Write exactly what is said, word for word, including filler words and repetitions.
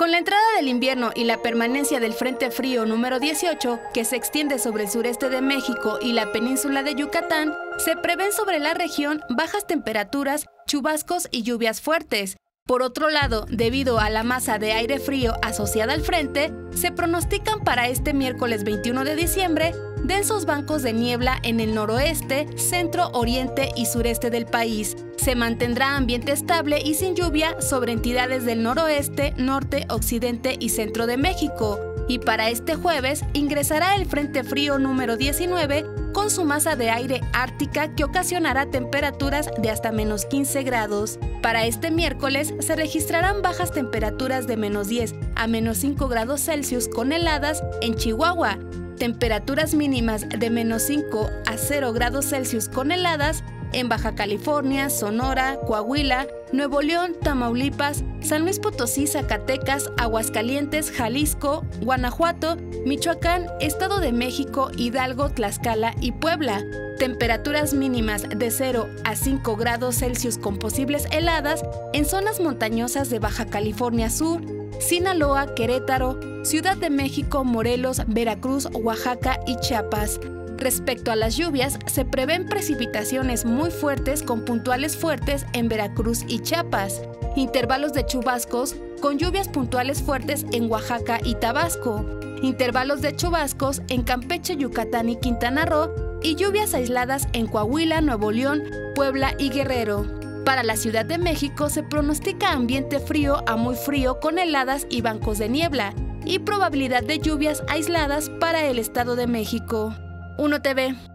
Con la entrada del invierno y la permanencia del Frente Frío número dieciocho, que se extiende sobre el sureste de México y la península de Yucatán, se prevén sobre la región bajas temperaturas, chubascos y lluvias fuertes. Por otro lado, debido a la masa de aire frío asociada al frente, se pronostican para este miércoles veintiuno de diciembre densos bancos de niebla en el noroeste, centro, oriente y sureste del país. Se mantendrá ambiente estable y sin lluvia sobre entidades del noroeste, norte, occidente y centro de México. Y para este jueves ingresará el Frente Frío número diecinueve con su masa de aire ártica que ocasionará temperaturas de hasta menos quince grados. Para este miércoles se registrarán bajas temperaturas de menos diez a menos cinco grados Celsius con heladas en Chihuahua, temperaturas mínimas de menos cinco a cero grados Celsius con heladas en Baja California, Sonora, Coahuila, Nuevo León, Tamaulipas, San Luis Potosí, Zacatecas, Aguascalientes, Jalisco, Guanajuato, Michoacán, Estado de México, Hidalgo, Tlaxcala y Puebla. Temperaturas mínimas de cero a cinco grados Celsius con posibles heladas en zonas montañosas de Baja California Sur, Sinaloa, Querétaro, Ciudad de México, Morelos, Veracruz, Oaxaca y Chiapas. Respecto a las lluvias, se prevén precipitaciones muy fuertes con puntuales fuertes en Veracruz y Chiapas, intervalos de chubascos con lluvias puntuales fuertes en Oaxaca y Tabasco, intervalos de chubascos en Campeche, Yucatán y Quintana Roo y lluvias aisladas en Coahuila, Nuevo León, Puebla y Guerrero. Para la Ciudad de México se pronostica ambiente frío a muy frío con heladas y bancos de niebla y probabilidad de lluvias aisladas para el Estado de México. uno T V